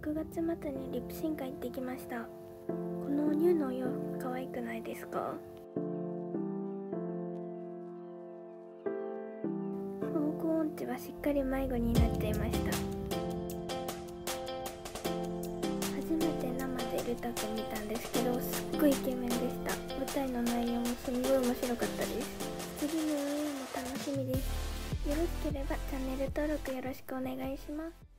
6月末にリップシンカ行ってきました。このニューのお洋服可愛くないですか？方向音痴はしっかり迷子になっていました。初めて生でルタくん見たんですけど、すっごいイケメンでした。舞台の内容もすんごい面白かったです。次のオンエアも楽しみです。よろしければチャンネル登録よろしくお願いします。